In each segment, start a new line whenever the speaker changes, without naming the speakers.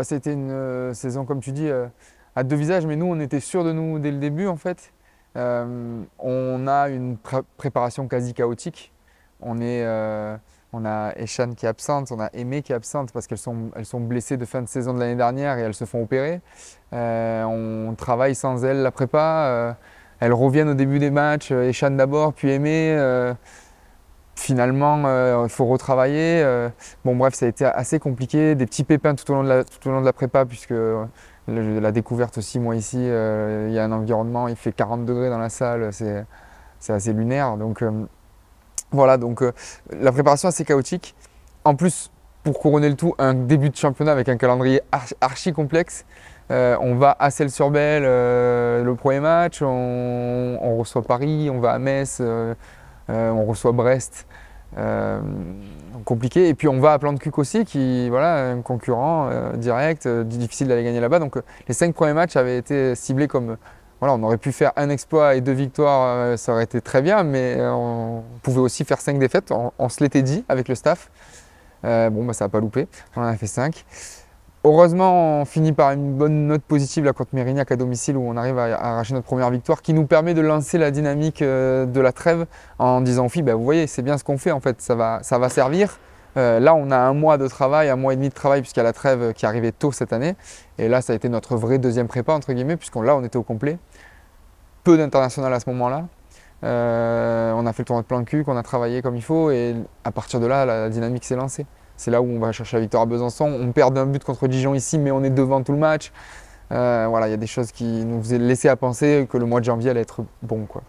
bah, c'était une saison, comme tu dis, à deux visages, mais nous, on était sûrs de nous dès le début, en fait. On a une préparation quasi chaotique. On est, on a Eshan qui est absente, on a Aimé qui est absente parce elles sont blessées de fin de saison de l'année dernière et elles se font opérer. On travaille sans elles la prépa. Elles reviennent au début des matchs, Eshan d'abord, puis Aimé. Finalement, il faut retravailler. Bon, bref, ça a été assez compliqué. Des petits pépins tout au long de la prépa, puisque la découverte aussi, moi ici, il y a un environnement, il fait 40 degrés dans la salle, c'est assez lunaire. Donc voilà, donc la préparation assez chaotique. En plus, pour couronner le tout, un début de championnat avec un calendrier archi complexe. On va à Celles-sur-Belle le premier match, on reçoit Paris, on va à Metz. On reçoit Brest, compliqué. Et puis on va à Plan de Cuc aussi, qui voilà, un concurrent direct, difficile d'aller gagner là-bas. Donc les 5 premiers matchs avaient été ciblés comme voilà, on aurait pu faire un exploit et 2 victoires, ça aurait été très bien, mais on pouvait aussi faire 5 défaites. On se l'était dit avec le staff. Bon, bah, ça n'a pas loupé, on en a fait 5. Heureusement, on finit par une bonne note positive là, contre Mérignac à domicile où on arrive à arracher notre première victoire qui nous permet de lancer la dynamique de la trêve en disant aux filles, bah, vous voyez, c'est bien ce qu'on fait en fait, ça va servir. Là, on a un mois de travail, un mois et demi de travail puisqu'il y a la trêve qui arrivait tôt cette année. Et là, ça a été notre vraie deuxième prépa entre guillemets puisqu'on là, on était au complet. Peu d'international à ce moment-là. On a fait le tournoi de Plan-de-Cuc, on a travaillé comme il faut et à partir de là, la dynamique s'est lancée. C'est là où on va chercher la victoire à Besançon. On perd d'un but contre Dijon ici, mais on est devant tout le match. Voilà, il y a des choses qui nous faisaient laisser à penser que le mois de janvier allait être bon, quoi.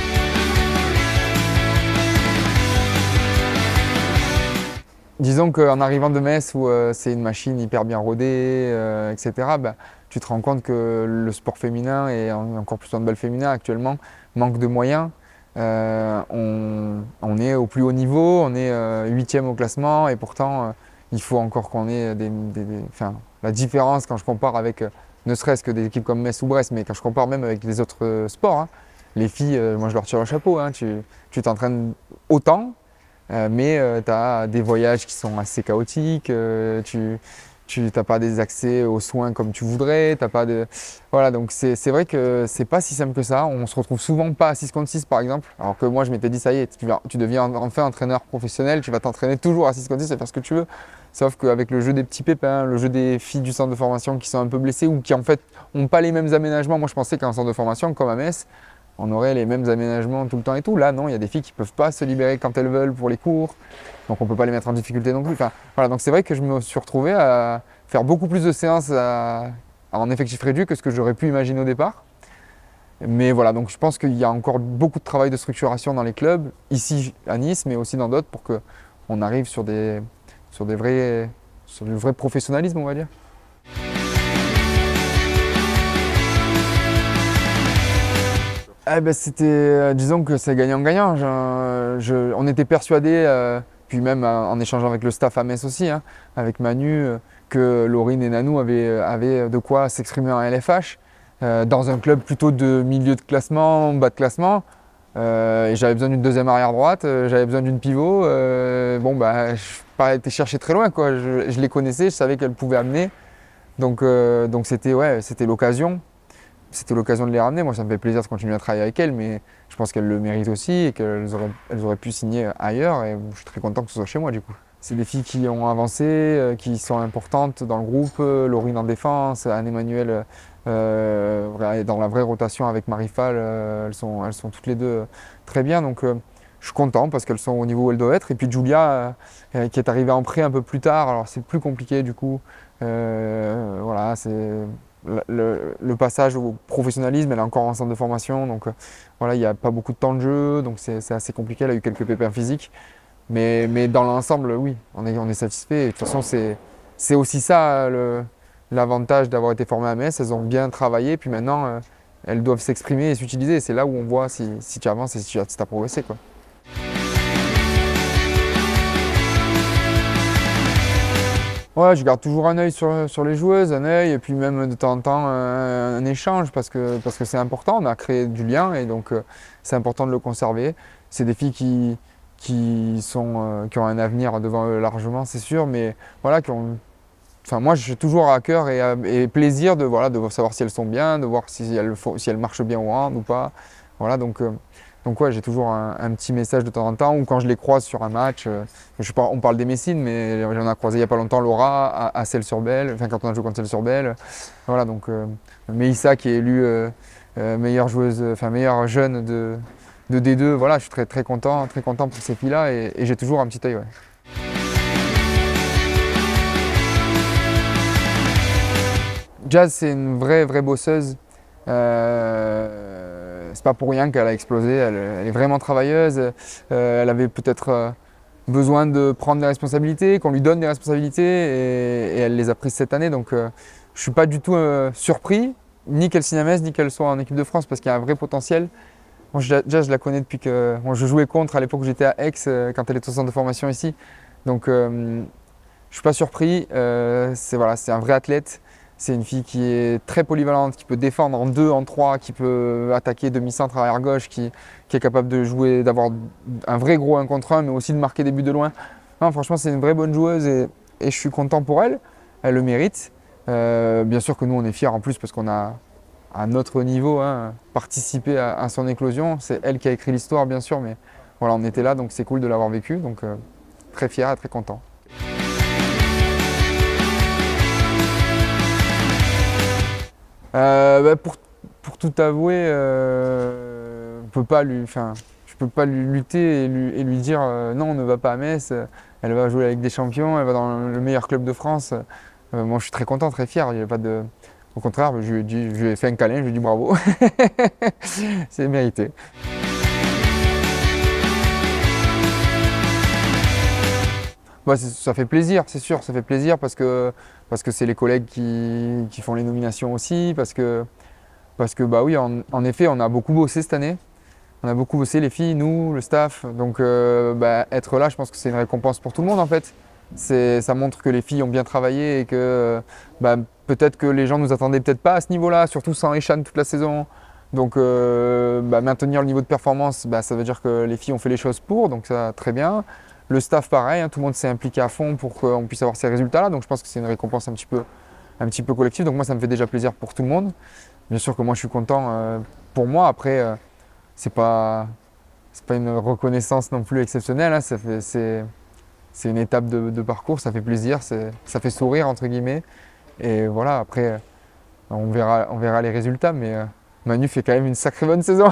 Disons qu'en arrivant de Metz, où c'est une machine hyper bien rodée, etc., bah, tu te rends compte que le sport féminin, et encore plus le handball féminin actuellement, manque de moyens. On est au plus haut niveau, on est 8e au classement et pourtant il faut encore qu'on ait enfin, la différence quand je compare avec ne serait-ce que des équipes comme Metz ou Brest, mais quand je compare même avec les autres sports, hein, les filles, moi je leur tire le chapeau, hein, tu t'entraînes autant, mais tu as des voyages qui sont assez chaotiques, tu n'as pas des accès aux soins comme tu voudrais, t'as pas de... Voilà, donc c'est vrai que c'est pas si simple que ça. On se retrouve souvent pas à 6 contre 6 par exemple, alors que moi je m'étais dit ça y est, tu deviens enfin entraîneur professionnel, tu vas t'entraîner toujours à 6 contre 6 et faire ce que tu veux. Sauf qu'avec le jeu des petits pépins, le jeu des filles du centre de formation qui sont un peu blessées ou qui en fait n'ont pas les mêmes aménagements. Moi je pensais qu'en centre de formation, comme à Metz, on aurait les mêmes aménagements tout le temps et tout. Là non, il y a des filles qui ne peuvent pas se libérer quand elles veulent pour les cours. Donc on ne peut pas les mettre en difficulté non plus. Enfin, voilà, donc c'est vrai que je me suis retrouvé à faire beaucoup plus de séances en effectif réduit que ce que j'aurais pu imaginer au départ. Mais voilà, donc je pense qu'il y a encore beaucoup de travail de structuration dans les clubs, ici à Nice, mais aussi dans d'autres, pour qu'on arrive sur du vrai professionnalisme, on va dire. Eh ben, c'était, disons que c'est gagnant-gagnant. On était persuadés, puis même en échangeant avec le staff à Metz aussi, hein, avec Manu, que Laurine et Nanou avaient de quoi s'exprimer en LFH, dans un club plutôt de milieu de classement, bas de classement. Et j'avais besoin d'une deuxième arrière droite, j'avais besoin d'une pivot. Bon, bah, je n'ai pas été chercher très loin, quoi. Je les connaissais, je savais qu'elles pouvaient amener. Donc c'était ouais, c'était l'occasion. C'était l'occasion de les ramener. Moi, ça me fait plaisir de continuer à travailler avec elles, mais je pense qu'elles le méritent aussi et qu'elles auraient pu signer ailleurs. Et je suis très content que ce soit chez moi, du coup. C'est des filles qui ont avancé, qui sont importantes dans le groupe. Laurine en défense, Anne-Emmanuelle dans la vraie rotation avec Marie-Fall. Elles sont toutes les deux très bien. Donc, je suis content parce qu'elles sont au niveau où elles doivent être. Et puis Julia, qui est arrivée en prêt un peu plus tard. Alors, c'est plus compliqué, du coup. Voilà, c'est... Le passage au professionnalisme, elle est encore en centre de formation, donc voilà, il n'y a pas beaucoup de temps de jeu, donc c'est assez compliqué. Elle a eu quelques pépins physiques, mais dans l'ensemble, oui, on est satisfait. Et de toute façon, c'est aussi ça l'avantage d'avoir été formé à Metz. Elles ont bien travaillé, puis maintenant, elles doivent s'exprimer et s'utiliser. C'est là où on voit si tu avances et si tu as progressé, quoi. Ouais, je garde toujours un œil sur les joueuses, un œil, et puis même de temps en temps un échange parce que c'est important. On a créé du lien et donc c'est important de le conserver. C'est des filles qui ont un avenir devant eux largement, c'est sûr, mais voilà, enfin, moi, j'ai toujours à cœur et plaisir de, voilà, de savoir si elles sont bien, de voir si elles marchent bien au hand ou pas. Voilà, donc ouais, j'ai toujours un petit message de temps en temps ou quand je les croise sur un match. On parle des Messines, mais j'en ai croisé il n'y a pas longtemps Laura à Celles-sur-Belle, enfin quand on a joué contre Celles-sur-Belle. Voilà, donc Mélissa qui est élue meilleure joueuse, enfin meilleure jeune de D2. Voilà, je suis très content pour ces filles-là et j'ai toujours un petit œil. Ouais. Jazz, c'est une vraie bosseuse. C'est pas pour rien qu'elle a explosé. Elle est vraiment travailleuse. Elle avait peut-être besoin de prendre des responsabilités, qu'on lui donne des responsabilités et elle les a prises cette année. Donc je suis pas du tout surpris, ni qu'elle signe à Metz, ni qu'elle soit en équipe de France parce qu'il y a un vrai potentiel. Bon, Jazz, je la connais depuis que je jouais contre à l'époque où j'étais à Aix quand elle était au centre de formation ici. Donc je suis pas surpris. C'est un vrai athlète. C'est une fille qui est très polyvalente, qui peut défendre en 2, en 3, qui peut attaquer demi-centre arrière gauche, qui est capable de jouer, d'avoir un vrai gros 1 contre 1, mais aussi de marquer des buts de loin. Non, franchement, c'est une vraie bonne joueuse et je suis content pour elle. Elle le mérite. Bien sûr que nous, on est fiers en plus parce qu'on a, à notre niveau, participé à son éclosion. C'est elle qui a écrit l'histoire, bien sûr, mais voilà, on était là, donc c'est cool de l'avoir vécu. Donc très fier et très content. Pour tout avouer, je peux pas lui lutter et lui dire non, on ne va pas à Metz, elle va jouer avec des champions, elle va dans le meilleur club de France. Moi, je suis très content, très fier. Il y a pas de... Au contraire, je lui ai fait un câlin, je lui ai dit bravo. C'est mérité. Ça fait plaisir, c'est sûr, ça fait plaisir parce que c'est les collègues qui font les nominations aussi, parce que bah oui, en effet, on a beaucoup bossé cette année. On a beaucoup bossé, les filles, nous, le staff. Donc être là, je pense que c'est une récompense pour tout le monde en fait. Ça montre que les filles ont bien travaillé et que peut-être que les gens nous attendaient peut-être pas à ce niveau-là, surtout sans Echan toute la saison. Donc maintenir le niveau de performance, ça veut dire que les filles ont fait les choses pour, donc ça très bien. Le staff pareil, tout le monde s'est impliqué à fond pour qu'on puisse avoir ces résultats-là. Donc je pense que c'est une récompense un petit peu collective. Donc moi ça me fait déjà plaisir pour tout le monde. Bien sûr que moi je suis content pour moi. Après, c'est pas une reconnaissance non plus exceptionnelle. C'est une étape de parcours, ça fait plaisir, ça fait sourire entre guillemets. Et voilà, après on verra les résultats, mais Manu fait quand même une sacrée bonne saison.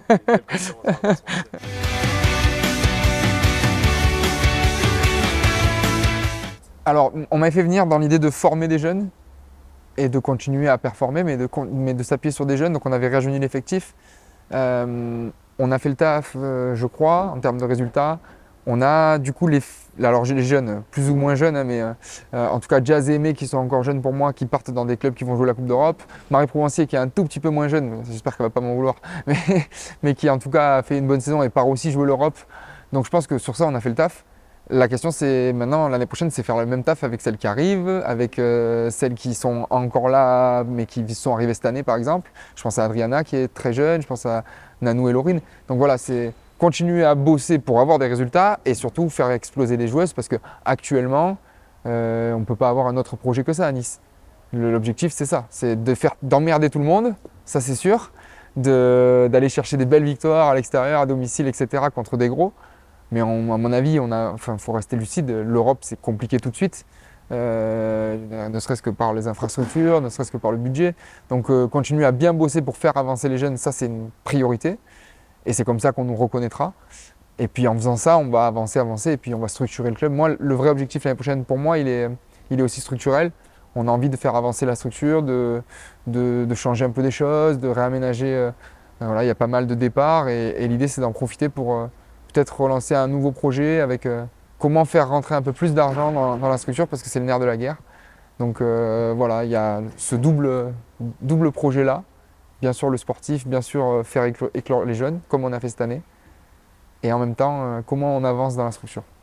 Alors, on m'avait fait venir dans l'idée de former des jeunes et de continuer à performer, mais de s'appuyer sur des jeunes. Donc, on avait rajeuni l'effectif. On a fait le taf, je crois, en termes de résultats. On a du coup les jeunes, plus ou moins jeunes, mais en tout cas Jazz et Aimé qui sont encore jeunes pour moi, qui partent dans des clubs qui vont jouer la Coupe d'Europe. Marie Provencier qui est un tout petit peu moins jeune, j'espère qu'elle ne va pas m'en vouloir, mais qui en tout cas a fait une bonne saison et part aussi jouer l'Europe. Donc je pense que sur ça on a fait le taf. La question c'est maintenant, l'année prochaine, c'est faire le même taf avec celles qui arrivent, avec celles qui sont encore là mais qui sont arrivées cette année par exemple. Je pense à Adriana qui est très jeune, je pense à Nanou et Laurine. Donc voilà, c'est continuer à bosser pour avoir des résultats et surtout faire exploser les joueuses parce qu'actuellement, on ne peut pas avoir un autre projet que ça à Nice. L'objectif c'est ça, c'est d'emmerder tout le monde, ça c'est sûr, d'aller chercher des belles victoires à l'extérieur, à domicile, etc. contre des gros. Mais à mon avis, faut rester lucide, l'Europe c'est compliqué tout de suite, ne serait-ce que par les infrastructures, ne serait-ce que par le budget. Donc continuer à bien bosser pour faire avancer les jeunes, ça c'est une priorité. Et c'est comme ça qu'on nous reconnaîtra. Et puis en faisant ça, on va avancer et puis on va structurer le club. Moi, le vrai objectif l'année prochaine pour moi, il est aussi structurel. On a envie de faire avancer la structure, de changer un peu des choses, de réaménager. Voilà, il y a pas mal de départs et l'idée c'est d'en profiter pour peut-être relancer un nouveau projet avec comment faire rentrer un peu plus d'argent dans la structure parce que c'est le nerf de la guerre. Donc voilà, il y a ce double projet-là. Bien sûr le sportif, bien sûr faire éclore les jeunes, comme on a fait cette année. Et en même temps, comment on avance dans la structure.